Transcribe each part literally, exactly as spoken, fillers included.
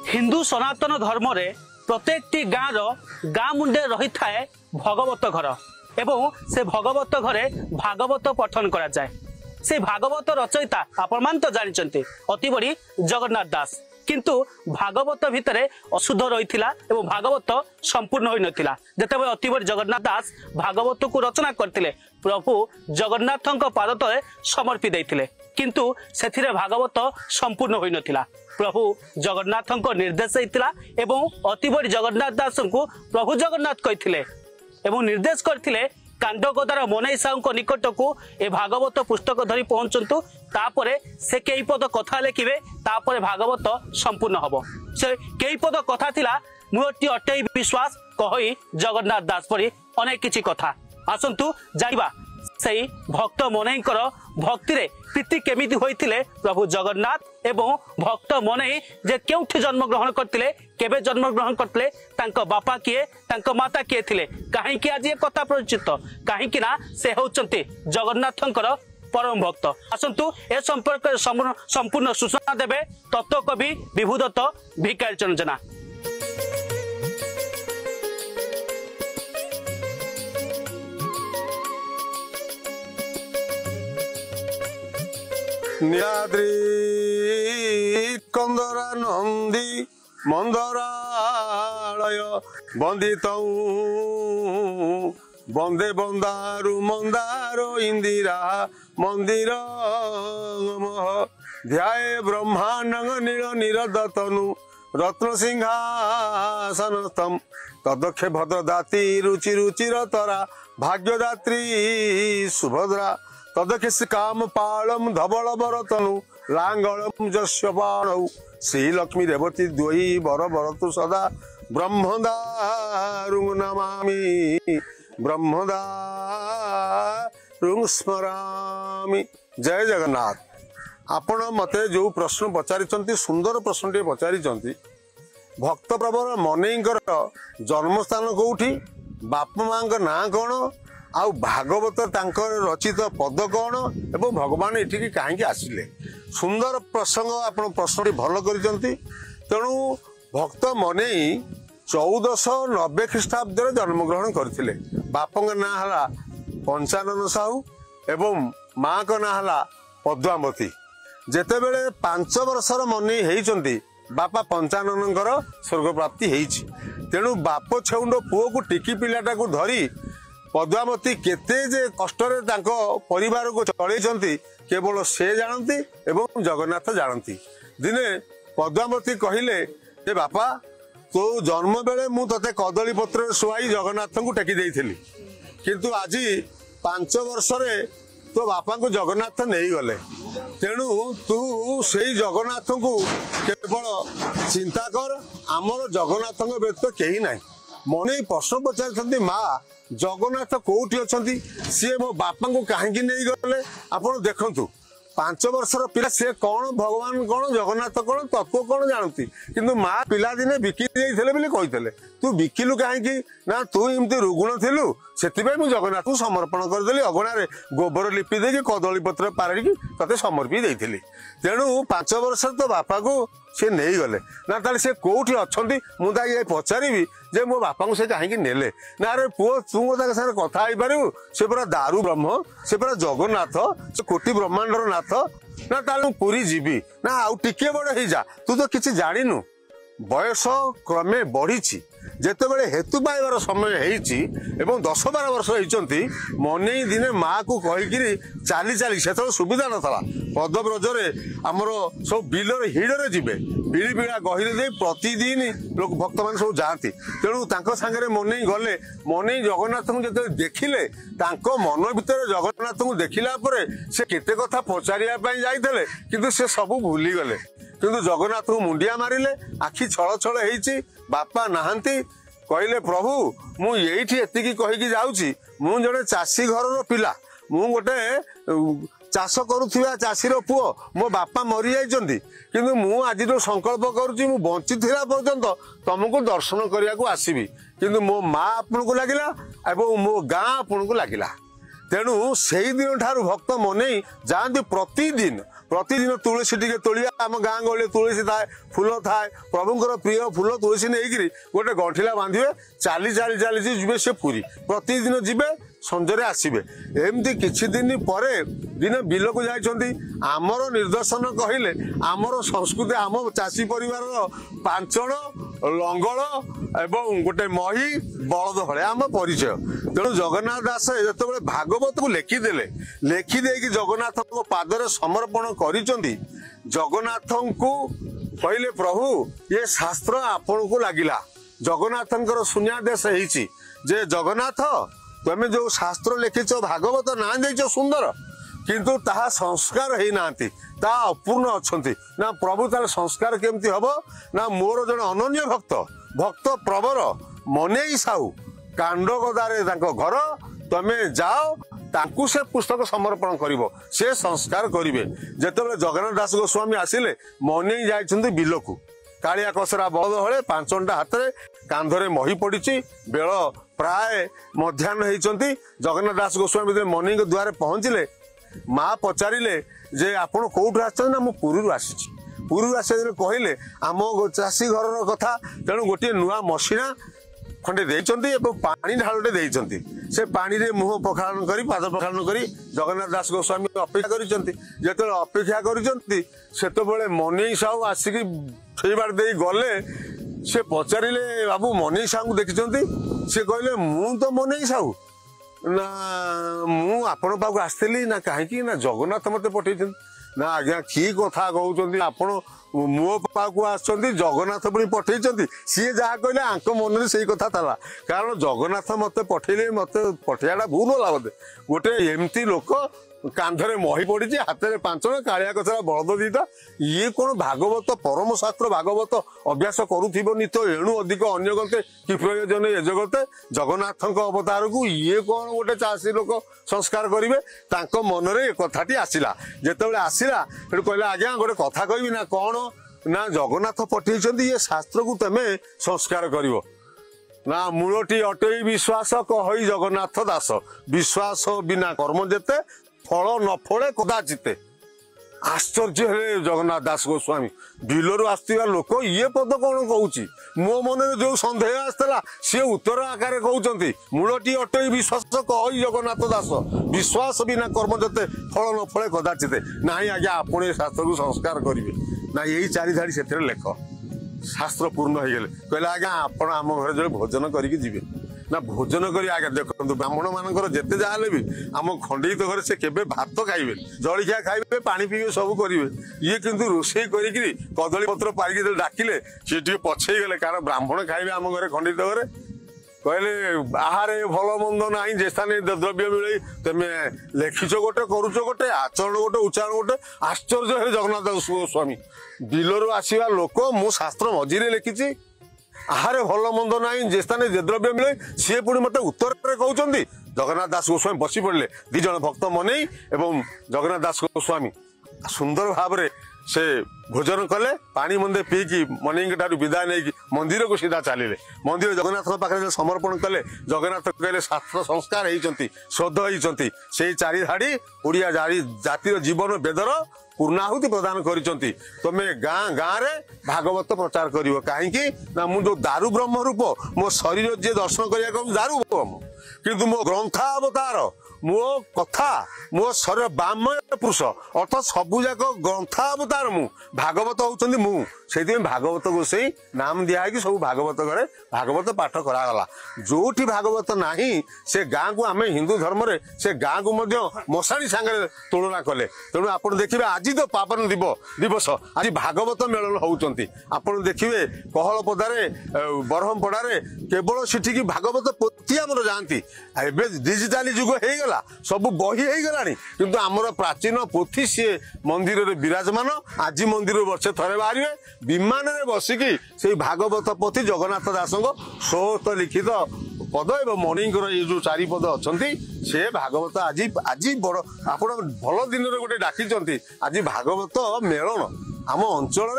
हिंदू सनातन धर्म रे प्रत्येक गाँव गाँ मुंडे रही थाए भगवत घर एवं से भगवत घरे भागवत पठन करा जाए। से भागवत रचयिता आपण मान तो जानते अति बड़ी जगन्नाथ दास, किंतु भागवत भितरे अशुद्ध रही एवं भागवत संपूर्ण होई नथिला। जेतेबेले अति बड़ी जगन्नाथ दास भागवत को रचना करथिले प्रभु जगन्नाथଙ୍କ पाद तले समर्पी देथिले, किंतु सेथिरे भागवत संपूर्ण होई नथिला। प्रभु जगन्नाथଙ୍କ निर्देश हेतिला एवं अति बड़ी जगन्नाथ दास को प्रभु जगन्नाथ कहिथिले एवं निर्देश करथिले कांडगदार मनई साहू निकट को ए भागवत पुस्तक धरी पहुंचतु, तापरे से कई पद कथा लिखे तापरे भागवत संपूर्ण हब। से कई पद कथा थिला मुहटी अटई विश्वास कही जगन्नाथ दास परी अनेक किछि कथा। आसंतु जाइबा सही भक्त मनईकर भक्ति रे प्रीति केमिति होइथिले प्रभु जगन्नाथ एवं भक्त मनई जे केउठी जन्म ग्रहण करथिले, केबे जन्म ग्रहण करथिले, तांको बापा किए, तांको माता किए थिले, काहे कि आज ये कथा प्रचित, काहे कि ना से होचंती जगन्नाथंकर परम भक्त। आसंतु ए संपर्क संपूर्ण सूचना देबे तत्व कवि विभूदत्त भिकारी चरण जेना। नीलाद्री कंदरा नंदी मंदरालय बंदित बंदे बंदारु मंदारो इंदिरा मंदिर ध्याये ब्रह्मांड नील निरदतनु रत्न सिंहासनस्तम तदक्ष भद्रदाती रुचि रुचिर तरा भाग्यदात्री सुभद्रा तदखेश काम पालम धवल बरतनु लांगलम जस्य बाणौ श्रीलक्ष्मी रेवती द्वयी बर बरतु सदा ब्रह्मदारुं नमामि ब्रह्मदारुं स्मरामि। जय जगन्नाथ। आपण मते जो प्रश्न पचारिचंती सुंदर प्रश्न टे पचारिचंती। भक्त प्रवर मनईंकर जन्मस्थान कोठी, बापा माँ ना कौन, आउ भागवत तांकर रचित पद कौन एवं भगवान एठिकी कहीं आसिले, सुंदर प्रसंग आप प्रश्न भल करिसंती। तेणु भक्त मनई चौदह नब्बे ख्रीष्टाब्द जन्म ग्रहण करथिले। बापा ना हला पंचानन साहू एवं माँ का ना हला पद्मावती। जेतेबेले पांच वर्षर मनई हेइचंती बापा पंचाननकर स्वर्ग प्राप्ति हेइछि। तेणु बाप छेउंड पुओ को टिकी पिलाटा को धरी पद्मावती केते जे कष्टरे तांको परिवार को चलैछंती केवल से जानती एवं जगन्नाथ जानती। दिने पद्मावती कहिले ए बापा तो जन्म बेले मु तते कदली पत्र सुआई जगन्नाथ को टेकी देइथिली, किंतु आज पांच वर्ष रे तो बापा को जगन्नाथ नहीं गले। तेणु तू से जगन्नाथ को केवल चिंता कर, आमर जगन्नाथ व्यतीत कहीं ना। मन प्रश्न पचार माँ जगन्नाथ कोठी अच्छी सी मो बापा को कहीं नहीं गले। आपण देखु पांच वर्षर पिला सी कौन भगवान कौन जगन्नाथ कौन तत्व कौन जानती, किंतु माँ पिला दिने बिकी कही तू बिकिलु कहीं ना तू एमती रुगुण थिलु से जगन्नाथ को समर्पण करदेली। अगणार गोबर लिपि दे कदली पत्र पारिकी तते समर्पी देइथिली। तेणु पांच वर्ष तो बापा को सी नहीं गले ना, ताले से कोठी अच्छी मुझे पचारि जे मो बापा को से कहीं नेले ना। अरे पुओ तू मो साथ कथा हो पारू, से पूरा दारू ब्रह्म, से पूरा जगन्नाथ, से कोटि ब्रह्मांडर नाथ ना, ताले पुरी जीवी ना आउ टिके बड़ हो जा। तू तो किसी जानिनु, बयस क्रमे बढ़ी जेतेबेले हेतु पाइबार समय हेइछि एवं दस बार वर्ष होइचंती मनई दिने माँ को कहीकि चाली चाली से सुविधा नथला। पदब्रजरे आमर सब बिलर हिड़े जीवे बिड़ी बिड़ा गहिरे दे प्रतिदिन लोक भक्त मान सब जाती। तेणु तांको सांगरे मनई गले, मनई जगन्नाथ को जते देखिले तांको मन भितर जगन्नाथ को देखिला परे से केते कथा पचारिया पई जाइतले, किंतु से सब भूली गले। किंतु जगन्नाथ को मुंडिया मारिले, आखि छल छल हेइछि, बापा नाहांती, कहले प्रभु मु एठी एतिकी कहिकी जाउछि, मु जने चासी घरर पिला, मु गोटे चाष करुथिबा चासीर पुओ, मो बापा मरि जाइछंती, किंतु मु आज जो संकल्प करूछि मु बंची थिला पर्यंत तुमको दर्शन करिया को आसीबी। किंतु मो माँ आपन को लागिला एवं मो गाँ आपन को लागिला। तेणु से दिन ठार भक्त मन जाती प्रतिदिन प्रतिदिन तुलसी टी तोलिया आम गाँ गहली तुलसी थाए फूल थाए प्रभुंर प्रिय फूल तुलसी नहीं गोटे गंठिला बांधे चली चली चली जी से पुरी प्रतिदिन जीवे संजरे आसबे एमती किछि दिन पर दिन बिल को जाइछंती आमर निर्देशन कहले आमर संस्कृति आम चाषी परिवार पांचण लंगल एवं गोटे मही बलद भले आम परिचय तेणु जगन्नाथ दास जो भागवत को लेखिदेले लेखिदे जगन्नाथ पादरे समर्पण करिसेंती जगन्नाथ को कहले प्रभु ये शास्त्र आपण को लगिला जगन्नाथंकर शून्यादेश होईची जे जगन्नाथ तुम जो शास्त्र लिखिच भागवत ना देच सुंदर किंतु ताहा संस्कार है ना ता अपूर्ण अच्छा ना प्रभु तार संस्कार केमती हम ना मोर जन अनन्य भक्त भक्त प्रवर मने साहू कांडगदारे घर तमें जाओ ताकू से पुस्तक समर्पण करिवो से संस्कार करिवे जेतेबेले जगन्नाथ दास गोस्वामी आसिले मने जाइछन्ती बिलकू कालिया कसरा बलद हले पांचटा हाथ में कांधरे मही पड़ी बेल प्राय मध्याह्न होती जगन्नाथ दास गोस्वामी मनी द्वारे पहुंचले माँ पचारे जे आपण कौटू आसना मु पुरी आसी पुरी आस कहले आम चाषी घर कथा तेणु गोटे नुआ मशीना खंडे देइचंती पानी ढालटे देइचंती से पानी रे मुह पखालन करी पाद पखालन करी जगन्नाथ दास गोस्वामी अपेक्षा करिचंती जेतेबेले अपेक्षा करिचंती सेतेबेले मनी साहू आसिकी फेबार दे गले से पचारे बाबू मनी साहू देखिचंती से कहले मु तो मनी साहू ना मु आपण पाक आसली ना कहीं ना जगन्नाथ मते पठेइछन ना आज्ञा की कथा कहउचंती आपण मो पाक आसचंती जगन्नाथ पुणी पठेइछंती सी जहा कहले आंक मन से कथा था कारण जगन्नाथ मते पठेले मते पठेयाडा भूल होला मते गोटे एमती लोक कांधरे मही पड़ी हाथ में पांचण कालिया कचरा बलद दीटा ये कौन भागवत परम शास्त्र भागवत अभ्यास करुनी तो एणु अधिक अन्य गते कि प्रयोजन ए जगते जगन्नाथ अवतार को ये कौन गोटे चाषी लोक संस्कार करेंगे मन में कथाटी आसला जिते आसला कहले आज्ञा गोटे कथा कहबी ना कौन ना जगन्नाथ पठे ये शास्त्र को तुम संस्कार कर ना मूलटी अटई विश्वास कही जगन्नाथ दास विश्वास बिना कर्म जेते फल न फले कदाचिते आश्चर्य है जगन्नाथ दास गोस्वामी बिलरू आसवा लोक ये पद कौन कहूँ मो मन जो सन्देह आसला सी उत्तर आकार कहते मूलटी अटई विश्वास कही जगन्नाथ दास विश्वास बिना कर्म जते फल न फले कदाचिते ना आज्ञा आपणे शास्त्र को संस्कार करेंगे ना यही चारि धाड़ी से लेख शास्त्र पूर्ण हो गले कहले आज्ञा आपण आम घर जो भोजन करके जीवे ना भोजन कर आगे देखो ब्राह्मण मानकर जिते जहाँ भी आम खंडित घर से केबे भात खाइबे जलिया खाइबे पानी पीबे सब करेंगे ये किंतु रोषे करी कदली पत्र पारिक डाकिले सी टे पछे गले कारण ब्राह्मण खाइबे आम घर खंडित घर कहले आहार भल मंद ना जे स्थान द्रव्य मिले तुम लेखिच गोटे करुच गोटे आचरण गोटे उच्चारण गोटे आश्चर्य है जगन्नाथ गोस्वामी बिलरू आसवा लोक मु शास्त्र मझीरे लिखी आहारे भल मंद ना जे स्थान जे द्रव्य मिले सी पुणी मत उत्तर कहते जगन्नाथ दास गोस्वामी बसी पड़े दिज भक्त मन एवं जगन्नाथ दास गोस्वामी सुंदर भाव से भोजन कले पानी मंदे पीकी मनी विदाय नहीं मंदिर को सीधा चलिए मंदिर जगन्नाथ पाखे समर्पण कले जगन्नाथ कहले शास्त्र संस्कार होती श्रद्ध होती से चारि धाड़ी ओडिया जातिर जीवन वेदर पूर्णाहुति प्रदान करिसंती तमे गाँ गाँ रे भागवत प्रचार करिवो काहेकि ना मु जो दारु ब्रह्म रूप मो शरीर जे दर्शन करिया को दारु ब्रह्म किंतु मो ग्रंथावतार मो कथा मो शरीर बामय पुरुष अर्थात सबू जाक ग्रंथावतार मु भागवत होउचंदी मु से भागवत गोसाई नाम दिया है कि सब भागवत घरे भागवत पाठ करागला जोठी भागवत नाही से गाँ को आम हिंदू धर्म रे से गाँ को मशाणी सांगे तुलना कले तेणु आप देखिए आज तो पावन दिवस आज भागवत मेलन होउचंती आपण देखिए कहल पदारे बरहम पड़ारे केवल सेठी भागवत पोथी आमर जाती एबे डिजिटाल युग हो गला सब बही हो गलानी किंतु आमर प्राचीन पोथी सी मंदिर रे विराजमान आज मंदिर वर्षे थरे बाहर विमान रे बसिकी से भागवत पोथी जगन्नाथ दास स्वत लिखित पद एवं मणिंकर ये जो चारि पद अच्छा से भागवत आज आज बड़ आप भल दिन गोटे डाकी आज भागवत मेलन आम अंचल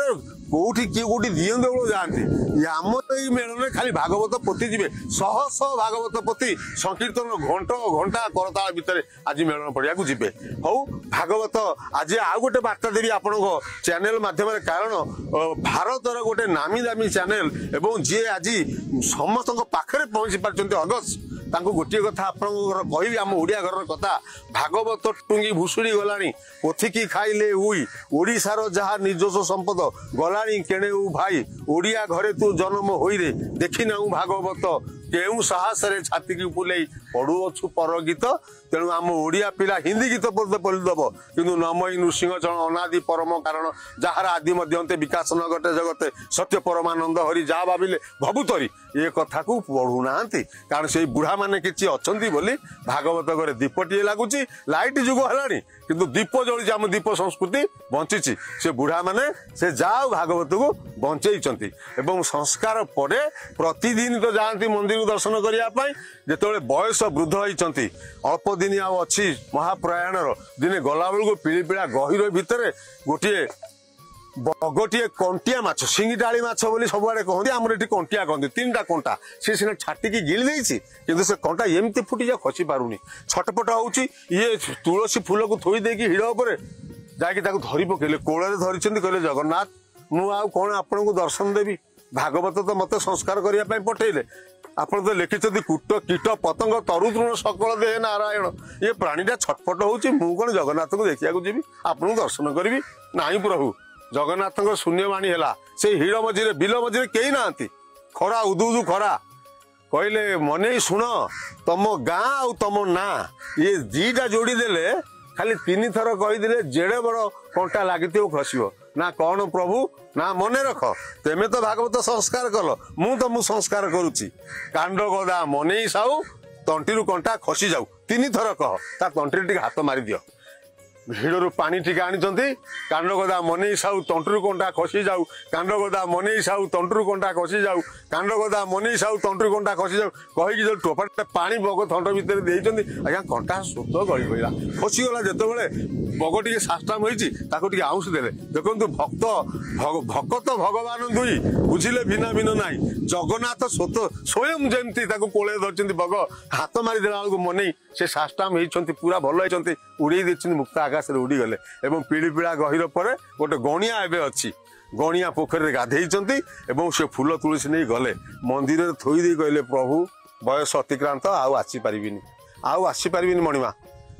कोठी किए कोठी दिए देवल जाती आम ये मेलन खाली भागवत पोथी जी शह शह भागवत पोथी संकीर्तन घंट घंटा करताल भितर आज मेलन पड़िया जी हौ भागवत आज आउ गोटे बार्ता देवी आपण चैनल माध्यम कारण भारतर गोटे नामी दामी चैनल एवं जी आज समस्त पाखे पहुंची पार्टी अगस्त तांको गोटे कथा आपनकर कहबी आम ओडिया घर कथा भागवत टुंगी भुसुड़ी गलानी पोथिकी खाइले हुई ओडिशार जहा निजस्व संपद गलानी केणे भाई ओडिया घरे तू जन्म होई रे देखी ना भागवत केउ साहस रे छाती की फुले पढ़ुअछु पर गीत तेणु आम ओडिया पिला हिंदी गीत पढ़ते पढ़दब किंतु नमई नृसिंह चरण अनादि परम कारण जार आदि मध्यंते विकास न घटे जगते सत्य परमानंद हरि जा भाविले भभुतरी ये कथा को पढ़ुना कारण से बुढ़ा माने किछि अछंती बोली भागवत घरे दीपटीए लगुच लाइट जुग है किंतु दीप जलुची आम दीप संस्कृति बंची से बुढ़ा माने से जाओ भागवत को बंचई एवं संस्कार पड़े प्रतिदिन तो जाती मंदिर दर्शन करने जिते बयस वृद्ध होती अल्प दिन अच्छी महाप्रयाण दिने गला बेलू पीढ़ी पीढ़ा गहिर भितर गोटे बगटिए कंटिया माछ सिंगिटाड़ी माछ बोली सबुआड़े कहते आमर ये कंटिया कहते तीन टा कंटा सी सीना छाटिकी गिली देछि किंतु से कंटा एमती फुटी जा खसी पारुनी छटपट होउची ये तुलसी फूल को थोई देकी हिड़ उपर जाकि ताको धरी पकेले कोଳରେ धरिछन्ती कहले जगन्नाथ मु आ कोन आपन को दर्शन देवी भागवत तो मते संस्कार करिया पई पठेले आपण तो लिखिछन्ती कूट कीट पतंग तरुतृण सकल देह नारायण ये प्राणीटा छटपट होउची मु कोन जगन्नाथ को देखिया को जीवी आपन दर्शन करिवी नाही प्रभु जगन्नाथ शून्यवाणी है से हिड़ मझे बिल मझे कई ना खरा उदु उदु खरा कहले मन शुण तुम गाँ आ तुम ना ये दीटा जोड़ी देले खाली तीन थर कहीदे जेड़े बड़ कंटा लगी खसब ना कौन प्रभु ना मन रख तेमे तो भागवत संस्कार कल मु तुम संस्कार करुच्ची कांड गदा मन साऊ तंटी कंटा खसी जाऊ तीन थर कह ता तंटी टे हाथ मारी दियो हिड़ू पानी टिके आनी कांड गदा मन साऊ तंटू कंटा खसी जाऊ कांड गदा मन साऊ तंटू कंटा खसी जाऊ कांड गदा मन साऊ तंटू कंटा खसी जाऊ कहीकि जो टोपाटे पानी बग थंड भितर देते आज्ञा कंटा सुत गली पड़ा खसीगला जिते बग टे साष्टाम होती आउंस देले देखु भक्त भक्त भगवान दुई बुझिले भिन्न भिन्न ना जगन्नाथ स्वत स्वयं जमती कोले धरती बग हाथ मारिदेला बेलू मन से साष्टाम होती पूरा भल होती उड़े देते मुक्त आकाश में उड़ीगले एवं पीढ़ी पीढ़ा गहिर पर गोटे गणिया एवं अच्छी गणिया पोखरी गाधे से फूल तुलसी नहीं गले मंदिर थोई दे कहले प्रभु बयस अतिक्रांत आउ आसी पारिबिनी आउ आसी पारिबिनी मणिमा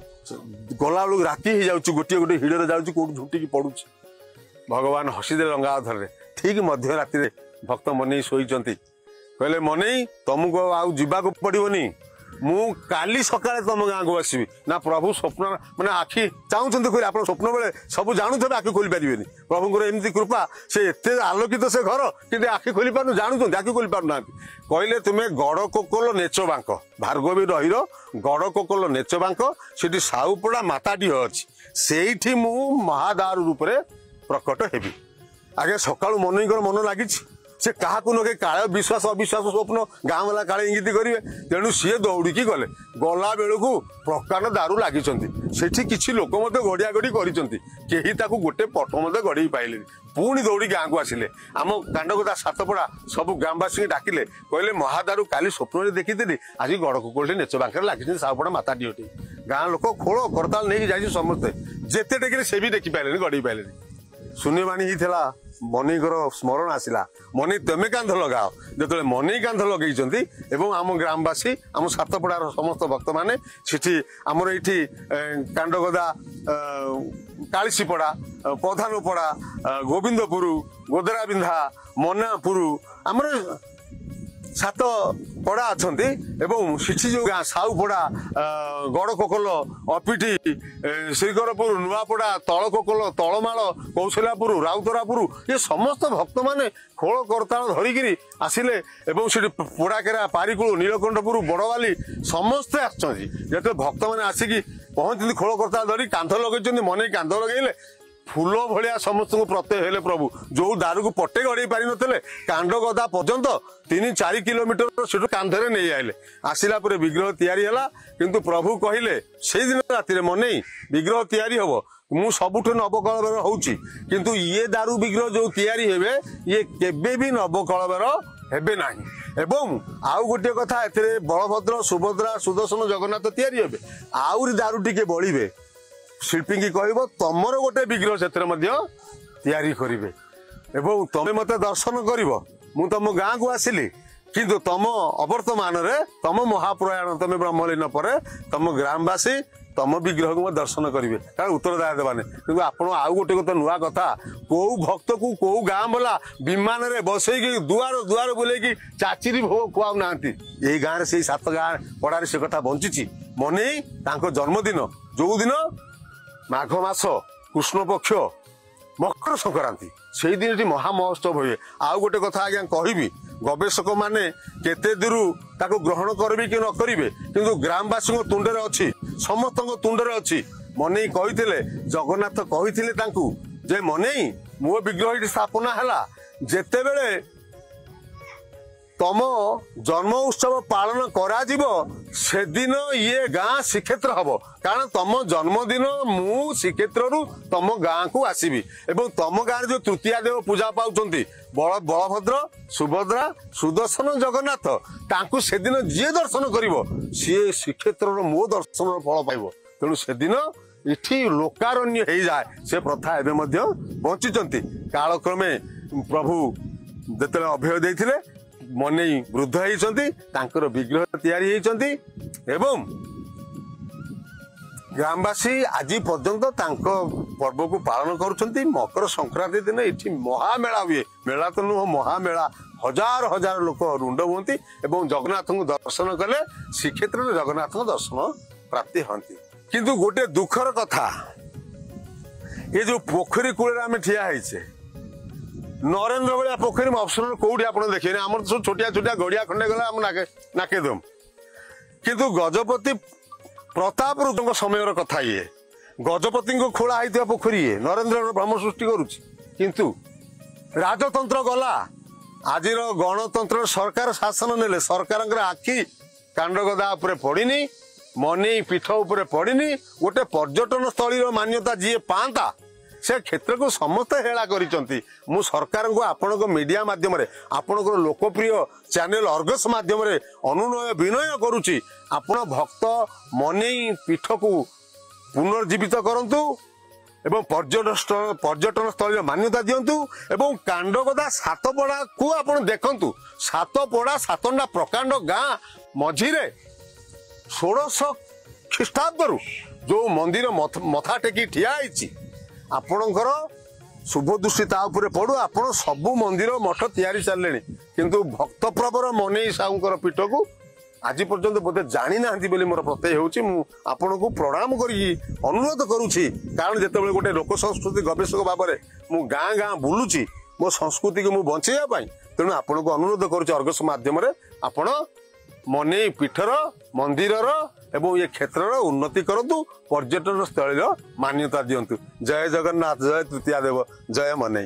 गला बेलू राति हो जाऊँ गोटे गोटे हिड़े जाऊँ कौट झुटिकी पड़ू भगवान हसीदे रंगाधर ठीक मध्य राति भक्त मन शोचती कहले मन तुमको आउ जावाक पड़ोनी मु काली सकाळे तुम गाँ को आसबि ना प्रभु स्वप्न माने आखि चाहूँ खोली आप स्वप्न बेले सब जानूथे आखि खोली पारे प्रभुଙ୍କର एमती कृपा से एते आलोकित से घर कि आखि खोली पार जानूँ आखि खोली पार ना कहले तुम्हें गड़ कोकल नेच बांक भार्गवी रहीर गड़ कोकल नेच बांक से साउपड़ा माताटी अच्छी से मु महादार रूप में प्रकट हेबी आगे सकाळु मनईकर मन लगी से क्या नगे काले विश्वास अविश्वास स्वप्न गाँ वाला काले इंगित करेंगे तेणु सी दौड़िकी गले गला बेलू प्रकांड दारू लगी किसी लोक गड़िया गड़ी कर गोटे पट मत गड़ी पाइले पुणी दौड़ी गाँ को आसिले आम कांडगदा सातपड़ा सब ग्रामवासी डाकिले कहले महादारू काली स्वप्न देखी आज गड़कोकल नेच बांकर लगी साउपड़ा माताटी अटी गाँ लोक खोल करताल नहीं जाइए समस्ते जेते टेकिले से भी देखी पारे गड़ी पारे शून्यवाणी ही थिला मनईकर स्मरण आसला मनी तेमे कांध लगाओ जो मनई कांध लगे एवं आम ग्रामवासी आम सातपड़ार समस्त भक्त मैंने सिटी आमर ये कांडगदा कालीसीपड़ा प्रधानपड़ा गोविंदपुर गोदरा बिंधा मनापुर आमर सात पड़ा अच्छा सिटी जो गाँ साउपड़ा गड़कोकल अपिटी श्रीकरपुर नुआपड़ा तलकोकल तलमाल कौशल्यापुर राउतरापुर ये समस्त भक्त माने खोल करताल धरिकी आसिले से पोड़ाकेरा पारिकुल नीलकंठपुर बड़वाली समस्ते आसते भक्त मैंने आसिकी पहुंचती खोल करताल धरी कांध लगे मन कांध लगे फूल भाया समस्त प्रत्यय हेले प्रभु जो दारू को पटे गड़े पारि नथिले कांड गदा पर्यंत तीन चार किलोमीटर से कांधरे नहीं आइले आसिला पर विग्रह तैयारी हला किंतु प्रभु कहले से दिन राति मन विग्रह तैयारी हम मु सबुठ नवकलबर होउची किंतु ये दारू विग्रह जो तैयारी हेबे ये केबे भी नवकलबर हेबे नाही एवं आउ गोटे कथा एथिरे बलभद्र सुभद्रा सुदर्शन जगन्नाथ तैयारी हेबे आउरी दारू टिके बळिबे शिल्पी की कहब तमर गोटे विग्रह से तैयारी करिवे एवं तमे मते दर्शन करिवो मु तम गाँ को आसिली किंतु तम अवर्तमान रे तम महाप्रयाण तमे ब्रह्मलीन पर तम ग्रामवासी तम विग्रह को दर्शन करेंगे कारण उत्तरदाय देवाने कि आप आउ गोटे कथा नुआ कथा कौ भक्त को कौ गाँ बोला विमान रे बसई दुआर दुआर बुले चाचिरी भोग खुआऊ ना यही गाँव से सात गाँ पड़ार से कथा बंची मने जन्मदिन जो दिन माघ मास कृष्ण पक्ष मकर संक्रांति से दिन महामहोत्सव हुए आउ गोटे कथा आज्ञा कहबी गवेषक माने केते दूर ताको ग्रहण करबे कि न करिवे किंतु ग्रामवासी तुंडे अच्छी समस्त तुंडे अच्छी मने कही जगन्नाथ कही तांकू जे मने मो विग्रह स्थापना है जेते बेले तम जन्म उत्सव पालन करा जीवो से दिन ये गाँ श्रीक्षेत्र हम कारण तम जन्मदिन मु श्रीक्षेत्र रु तम गाँ को आसबि एवं तम गाँव जो तृतीया देव पूजा पाउछंती बल बलभद्र सुभद्रा सुदर्शन जगन्नाथ तांकु से दिन जी दर्शन करिवो सी श्रीक्षेत्र मो दर्शन फल पाइब तेणु से दिन इठी लोकारण्य हो जाए से प्रथा एवं बंचिचंती कालक्रमे प्रभु जेते अभय देथिले मने वृद्ध होती तांकर विग्रह तैयारी होती एवं ग्रामवासी आज पर्यंत पर्व को पालन करुछंती मकर संक्रांति दिन इठी महामेला हुए मेला तो नुह महामेला हजार हजार लोक रुंड हुंती एवं जगन्नाथ को दर्शन कले श्रीक्षेत्र में जगन्नाथ को दर्शन प्राप्ति हंती किंतु गोटे दुखर कथा ये जो पोखरी कूल आम ठिया है नरेंद्र भाया पोखरी में ऑप्शन कौटी आप देखिए आम सब छोटिया छोटिया गड़िया खंडे गला नाके नाके दम किंतु गजपति प्रताप रुद्र समय कथा ये गजपति को खोला होता पोखरी ये नरेंद्र ब्रह्म सृष्टि करुच्ची किंतु राजतंत्र गला आज गणतंत्र सरकार शासन नेले सरकार आखि कांडगदा उपरे पड़नी मनी पीठ उपरे पड़नी गोटे पर्यटन स्थली मान्यता जी पाता से क्षेत्र को समस्त हेला करिसंती मु सरकार को आपण को मीडिया माध्यम रे आपण को लोकप्रिय चैनल अर्गस माध्यम रे अनुनय विनय करूची आपण भक्त मनी पीठ को पुनर्जीवित करंतु एवं पर्यटन पर्यटन स्थल मान्यता दियंतु एवं कांडगदा सातपड़ा को आपण देखंतु सातपड़ा सातंडा प्रकांड गाँ मझिरे षोड़श ख्रीष्टाब्द जो मंदिर मथा टेकी ठिया होईची आपणकर शुभ दृष्टि ताऊपर पड़ू आपण सबू मंदिर मठ तैयारी चलले किंतु भक्त प्रवर मने साहूकर पीठ को आज पर्यंत बोधे जानी ना मोर प्रत्यय होपण को प्रणाम करी अनुरोध करुच्ची कारण जिते गोटे लोक संस्कृति गवेषक भाव में मु गाँ गाँ बुलूची मो संस्कृति को मुझे बचाई तेणु आपण को अनुरोध करुच्ची अर्गस माध्यम आपण मने पीठर मंदिर एवं ये क्षेत्र उन्नति करतु पर्यटन स्थल मान्यता दियंतु जय जगन्नाथ जय तृतीया देव जय मने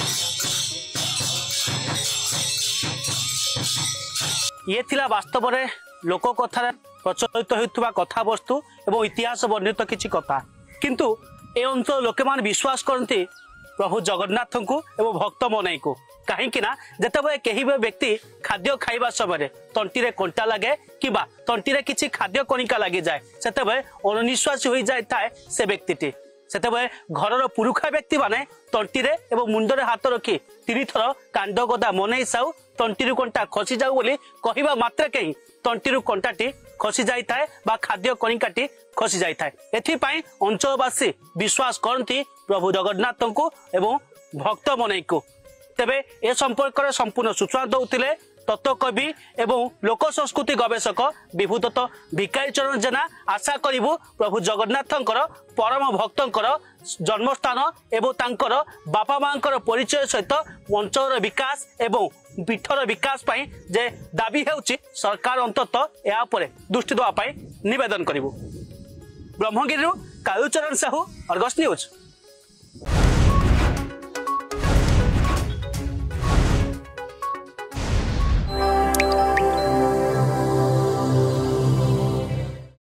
ये थिला वास्तव में लोक कथा प्रचलित होता कथा वस्तु एवं इतिहास वर्णित किछि कथा किंतु ए अंचल लोके मान विश्वास करती प्रभु जगन्नाथ को एवं भक्त मनाई को कहीं जिते कहीं व्यक्ति खाद्य खाइबा समय तंटी रे कंटा लगे कि तंटी रे किछि खाद्य कणिका लगी जाए से अनिश्वासी हो जाए से व्यक्ति से घर पुरुखा व्यक्ति माने तंटी रे एवं मुंडरे हाथ रखी तीन थर कांड गदा मनई साउ तंटी कंटा खसी जाऊ बोली कहवा मात्र कहीं तंटी कंटाटी खसी जाए बा खाद्य कणिकाटी खसी जाए एथिपाई अंचलवासी विश्वास करती प्रभु जगन्नाथ को एवं भक्त मनई को तेबे ए संपर्क में संपूर्ण सूचना दौले तत्वकवि एवं लोक संस्कृति गवेषक विभूदत्त भिखारी चरण जेना आशा करिबु प्रभु जगन्नाथंकर परम भक्तंकर जन्मस्थान एवं तांकर बापा मांकर परिचय सहित अंचल विकास एवं पीठर विकास पाई जे दाबी हेउची सरकार अंतत या परे दृष्टि देवा पाई निवेदन करिबु। Brahmagiri Kalucharan Sahu Argus news.